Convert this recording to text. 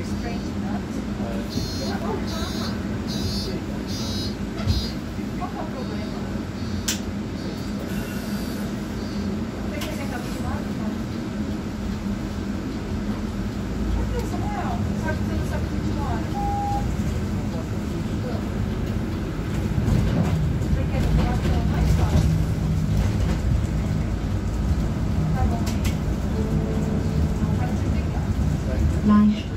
strange nuts. Qual que é o problema? Tem que sentar do lado, não? Por que, Samuel? Sabe que você não sabe onde mora? Você quer do lado que é mais fácil? Tá bom, hein? Não para de brigar. Live